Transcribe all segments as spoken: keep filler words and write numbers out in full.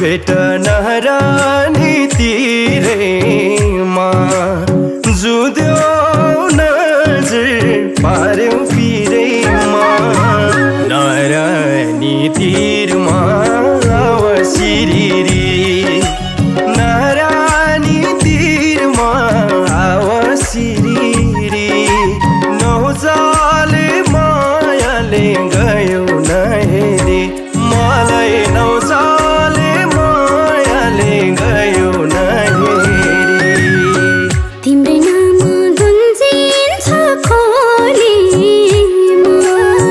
भेट नारायणी तिरेमा जुद्यो नजर पार्यौ पिरेमा नारायणी तिरमा हावा सिरिरी नारायणी तिरमा हावा सिरिरी नौजाले मायाले गयो नहेरी मलाई नौजाले मायाले गयो नहेरी तिम्रै नाम गुन्जिन्छ खोलीमा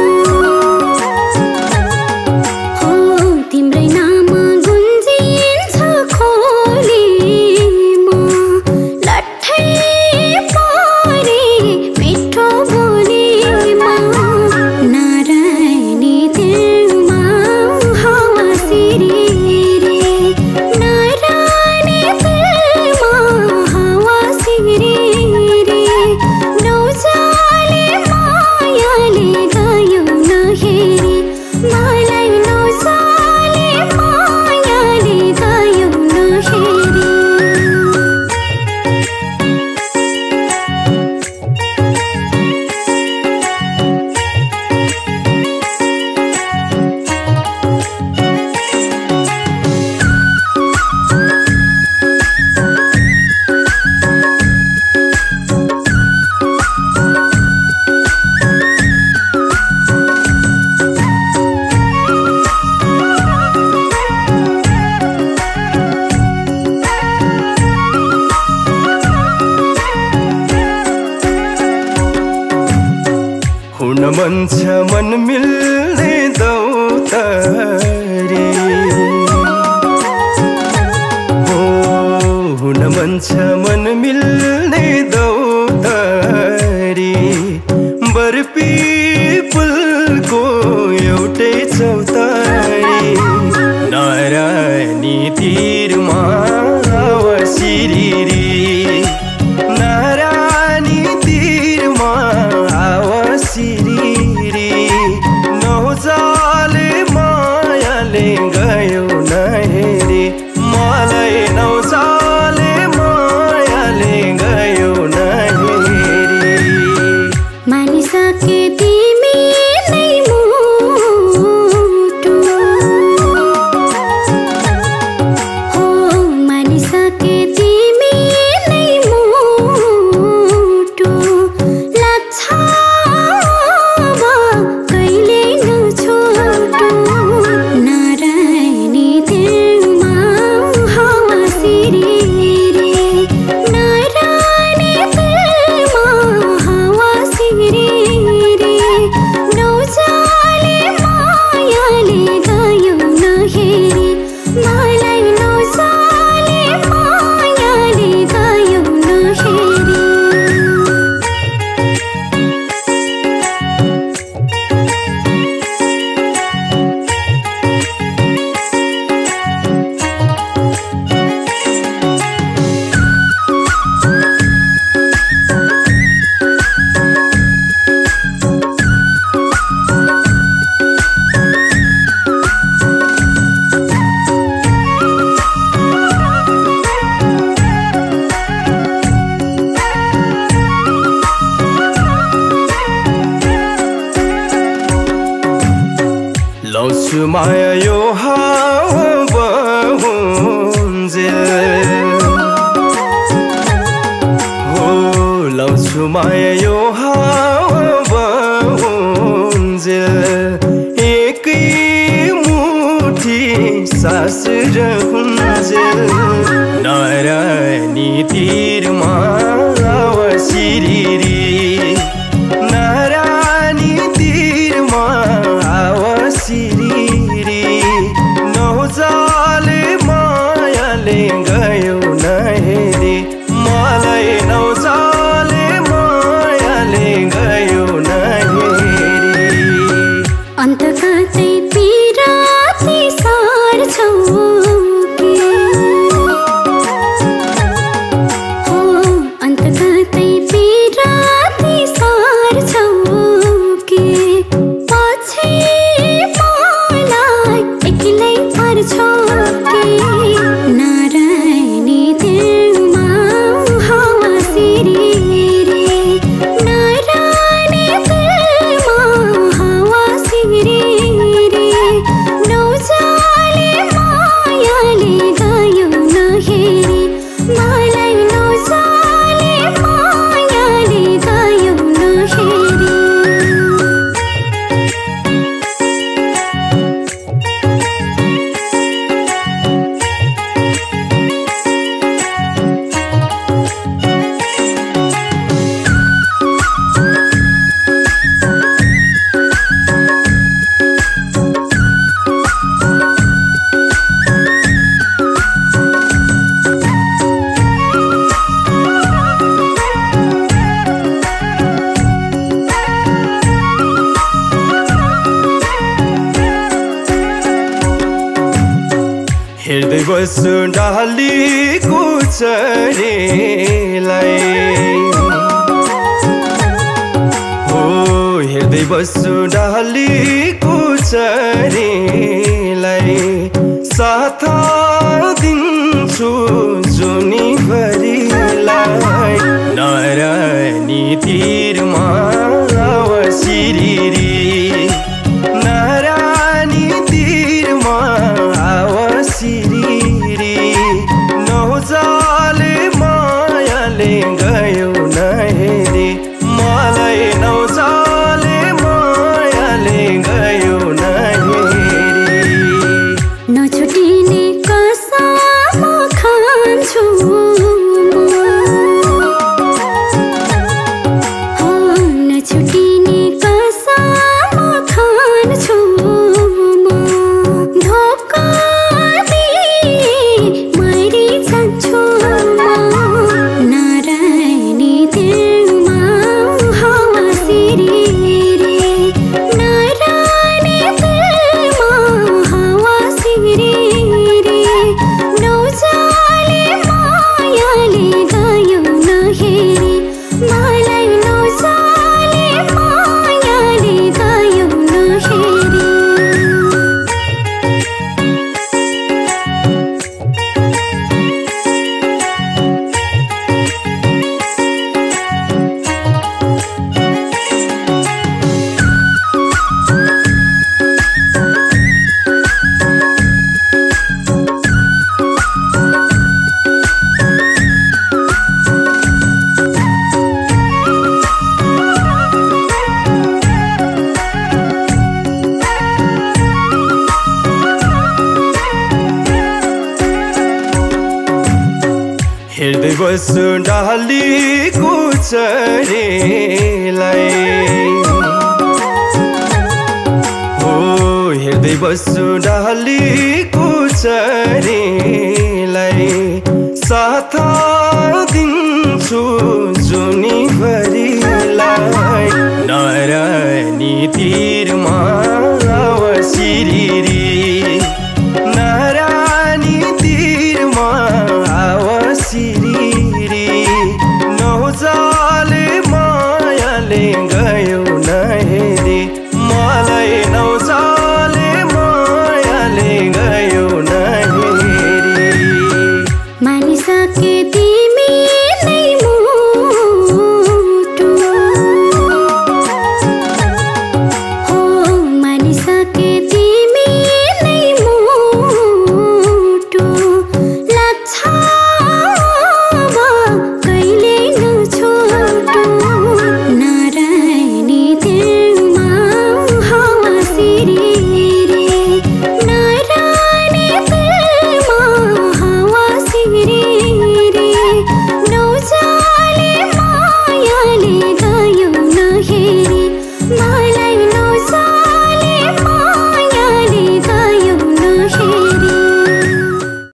हो तिम्रै नाम गुन्जिन्छ खोलीमा लट्ठै परे पिठो बोलीमा नारायणी तिरमा हावा सिरिरी नारायणी तिरमा हावा सिरिरी नौजाले मायाले गयो नहेरी मलाई नौजाले मायाले गयो नहेरी हुन मन छ मन मिल्ने दौतरी हो हुन मन छ मन मिल्ने दौतरी बर्पी पुलको एउटै चौतारी नारायणी तिरमा हावा सिरिरी नारायणी तिरमा हावा सिरिरी नौजाले मायाले गयो नहेरी मलाई नौजाले मायाले गयो नहेरी मानिसके तिमी नै मुटु हो मानिसके तिमी नै मुटु लाग्छ अब कहिले नछोटु नारायणी तिरमा हावा सिरिरी नारायणी तिरमा हावा सिरिरी नौजाले मायाले गयो नहेरी मलाई नौजाले मायाले गयो नहेरी लाउँछु माया यो हावा बहुन्जेल हो लाउँछु माया यो हावा बहुन्जेल एकै मुठी सास रहन्जेल नारायणी तिरमा हावा सिरिरी नारायणी तिरमा हावा सिरिरी नौजाले मायाले गयो नहेरी मलाई नौजाले मायाले हेर्दै बस्छु डालीको चरेलाई हो हेर्दै बस्छु डालीको चरेलाई साथ दिन्छु जुनीभरिलाई नारायणी तिरमा हावा सिरिरी नारायणी तिरमा हावा सिरिरी नौजाले मायाले गयो नहेरी मलाई नौजाले मायाले गयो नहेरी नछुटिने कसम खान्छु हो नछुटिने कसम खान्छु म धोका दिए मरि जान्छु म नारायणी तिरमा हावा सिरिरी नारायणी तिरमा हावा सिरिरी नौजाले मायाले गयो नहेरी मलाई नौजाले मायाले गयो नहेरी हेर्दै बस्छु डालीको चरेलाई हो हेर्दै बस्छु डालीको चरेलाई साथ दिन्छु जुनीभरिलाई नारायणी